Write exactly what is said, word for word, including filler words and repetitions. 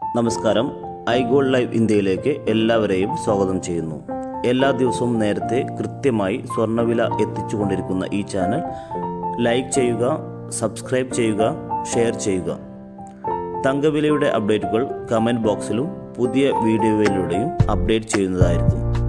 നമസ്കാരം. I gold live ഇന്ത്യയിലേക്ക് എല്ലാവരെയും സ്വാഗതം ചെയ്യുന്നു. എല്ലാ ദിവസവും നേരത്തെ കൃത്യമായി സ്വർണ്ണവില എത്തിച്ചുകൊണ്ടിരിക്കുന്ന ഈ ചാനൽ ലൈക്ക് ചെയ്യുക, സബ്സ്ക്രൈബ് ചെയ്യുക, ഷെയർ ചെയ്യുക. തങ്കവിലയുടെ അപ്ഡേറ്റുകൾ കമൻറ്റ് ബോക്സിലും പുതിയ വീഡിയോയിലൂടെയും അപ്ഡേറ്റ് ചെയ്യുന്നതായിരിക്കും.